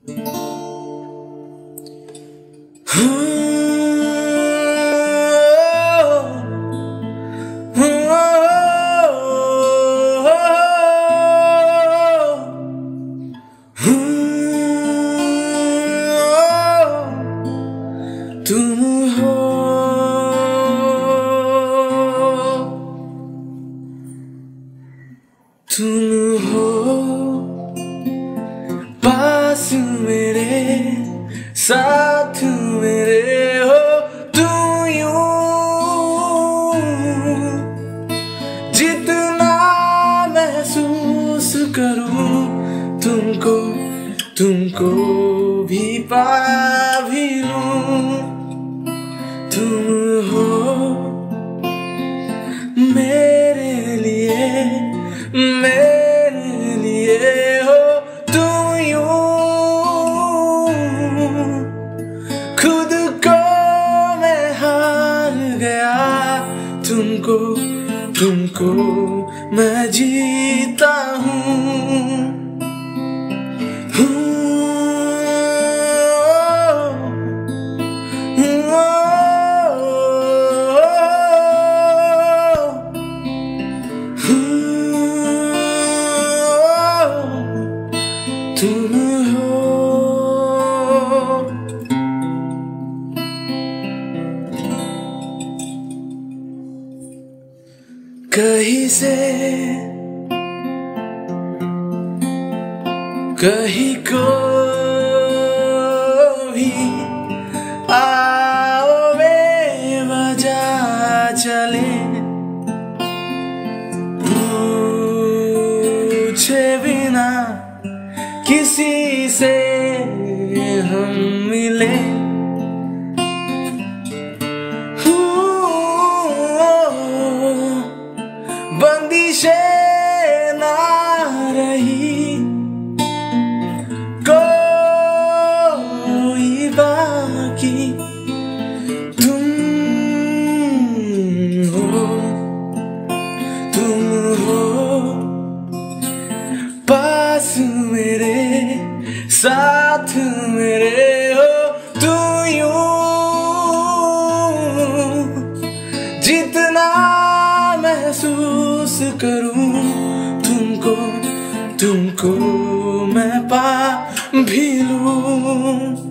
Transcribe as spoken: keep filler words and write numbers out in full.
तुम हो, तुम हो पास मेरे, साथ मेरे हो तुम यूं। जितना महसूस करूं तुमको, तुमको भी पा भी लूं। तुम हो मेरे लिए, मेरे लिए हो तुम यूं। खुद को मैं हार गया, तुमको, तुमको मैं जीता हूँ। तुम हो कहीं से कहीं को भी आओ बेवजह चले, पूछे बिना किसी से हम मिले। बंदिशें ना रही कोई बाकी, तुम हो, तुम हो पास मेरे, साथ मेरे हो तुम यूं। जितना महसूस करूं तुमको, तुमको मैं पा भी लूं।